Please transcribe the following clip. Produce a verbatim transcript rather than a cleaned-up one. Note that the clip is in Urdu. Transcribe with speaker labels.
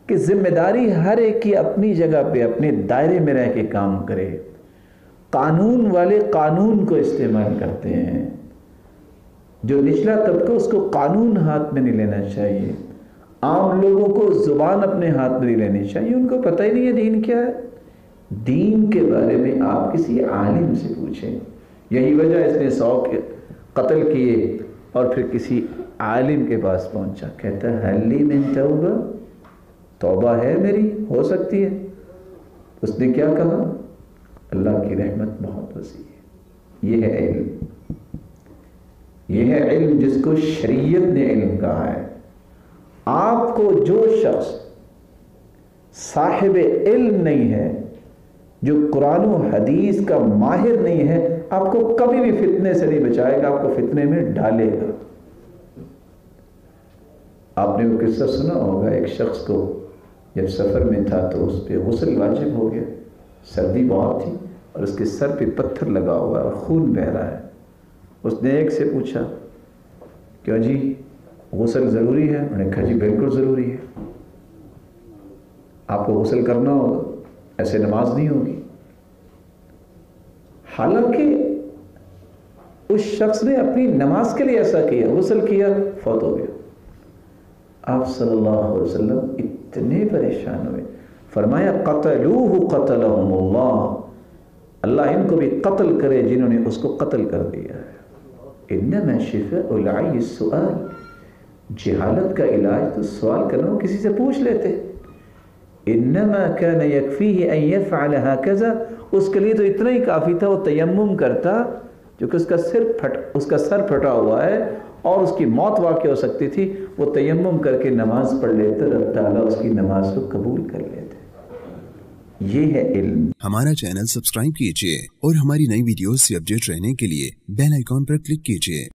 Speaker 1: کہ ذمہ داری ہر ایک کی اپنی جگہ پہ اپنے دائرے میں رہ کے کام کرے. قانون والے قانون کو استعمال کرتے ہیں، جو نچلا طبقہ اس کو قانون ہاتھ میں نہیں لینا چاہیے. عام لوگوں کو زبان اپنے ہاتھ میں نہیں لینی چاہیے، ان کو پتہ ہی نہیں ہے دین کیا ہے. دین کے بارے میں آپ کسی عالم سے پوچھیں. یہی وجہ اس نے سو قتل کیے اور پھر کسی عالم کے پاس پہنچا، کہتا ہے حل لی من توبہ، توبہ ہے میری، ہو سکتی ہے. اس نے کیا کہا؟ اللہ کی رحمت بہت وسیع ہے. یہ ہے علم، یہ ہے علم جس کو شریعت نے علم کہا ہے. آپ کو جو شخص صاحب علم نہیں ہے، جو قرآن و حدیث کا ماہر نہیں ہے، آپ کو کبھی بھی فتنے سے نہیں بچائے گا، آپ کو فتنے میں ڈالے گا. آپ نے وہ قصہ سنا ہوگا، ایک شخص کو جب سفر میں تھا تو اس پہ غسل واجب ہو گیا، سردی بہت تھی اور اس کے سر پہ پتھر لگا ہوا ہے اور خون بہہ رہا ہے. اس نے ایک سے پوچھا کیا جی غسل ضروری ہے؟ انہوں نے کہا جی بالکل ضروری ہے، آپ کو غسل کرنا ہوگا، ایسے نماز نہیں ہوگی. حالانکہ اس شخص نے اپنی نماز کے لیے ایسا کیا، غسل کیا، فوت ہو گیا. آپ صلی اللہ علیہ وسلم اتنے پریشان ہوئے، فرمایا قتلوہ قتلہم اللہ، اللہ ان کو بھی قتل کرے جنہوں نے اس کو قتل کر دیا ہے. انما شفاء العی السؤال، جہالت کا علاج تو سوال کرنا، وہ کسی سے پوچھ لیتے. انما كان يكفيه ان يفعل هكذا، اس کے لیے تو اتنا ہی کافی تھا، وہ تیمم کرتا، جو کہ اس کا سر پھٹ اس کا سر پھٹا ہوا ہے اور اس کی موت واقع ہو سکتی تھی، وہ تیمم کر کے نماز پڑھ لیتے، رب تعالیٰ اس کی نماز کو قبول کر لیتے. یہ ہے علم.
Speaker 2: ہمارا چینل سبسکرائب کیجئے اور ہماری نئی ویڈیوز سے اپڈیٹ رہنے کے لیے بیل آئیکن پر کلک کیجئے.